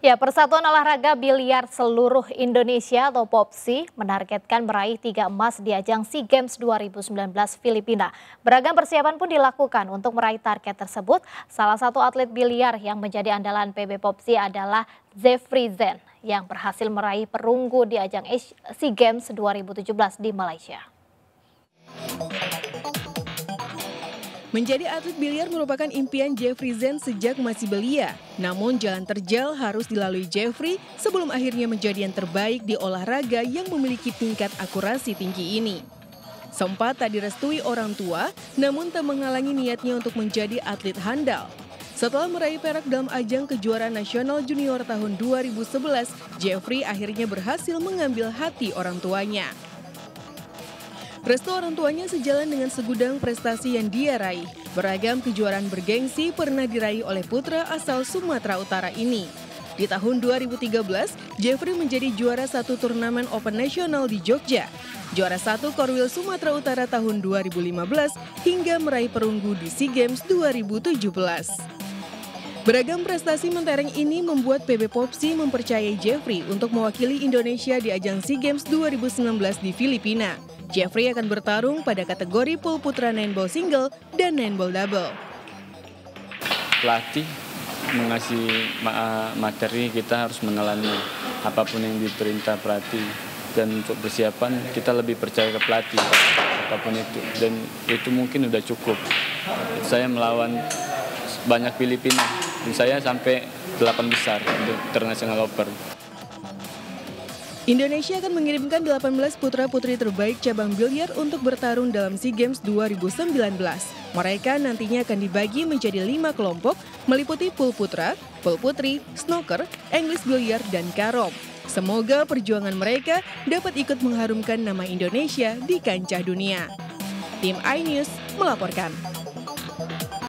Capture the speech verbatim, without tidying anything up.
Ya, Persatuan Olahraga Biliar Seluruh Indonesia atau POPSI menargetkan meraih tiga emas di ajang SEA Games dua ribu sembilan belas Filipina. Beragam persiapan pun dilakukan untuk meraih target tersebut. Salah satu atlet biliar yang menjadi andalan P B POPSI adalah Jeffrey Zen yang berhasil meraih perunggu di ajang SEA Games dua ribu tujuh belas di Malaysia. Menjadi atlet biliar merupakan impian Jeffrey Zen sejak masih belia. Namun jalan terjal harus dilalui Jeffrey sebelum akhirnya menjadi yang terbaik di olahraga yang memiliki tingkat akurasi tinggi ini. Sempat tak direstui orang tua, namun tak menghalangi niatnya untuk menjadi atlet handal. Setelah meraih perak dalam ajang kejuaraan nasional junior tahun dua ribu sebelas, Jeffrey akhirnya berhasil mengambil hati orang tuanya. Restu orang tuanya sejalan dengan segudang prestasi yang dia raih. Beragam kejuaraan bergengsi pernah diraih oleh putra asal Sumatera Utara ini. Di tahun dua ribu tiga belas, Jeffrey menjadi juara satu turnamen Open Nasional di Jogja, juara satu Korwil Sumatera Utara tahun dua ribu lima belas, hingga meraih perunggu di SEA Games dua ribu tujuh belas. Beragam prestasi mentereng ini membuat P B POPSI mempercayai Jeffrey untuk mewakili Indonesia di ajang SEA Games dua ribu sembilan belas di Filipina. Jeffrey akan bertarung pada kategori pool putra netball single dan netball double. Pelatih mengasih materi, kita harus menelan apapun yang diperintah pelatih. Dan untuk persiapan kita lebih percaya ke pelatih, apapun itu. Dan itu mungkin udah cukup. Saya melawan banyak Filipina, dan saya sampai delapan besar untuk International Open. Indonesia akan mengirimkan delapan belas putra-putri terbaik cabang biliar untuk bertarung dalam SEA Games dua ribu sembilan belas. Mereka nantinya akan dibagi menjadi lima kelompok, meliputi pool putra, pool putri, snooker, English biliar, dan karom. Semoga perjuangan mereka dapat ikut mengharumkan nama Indonesia di kancah dunia. Tim iNews melaporkan.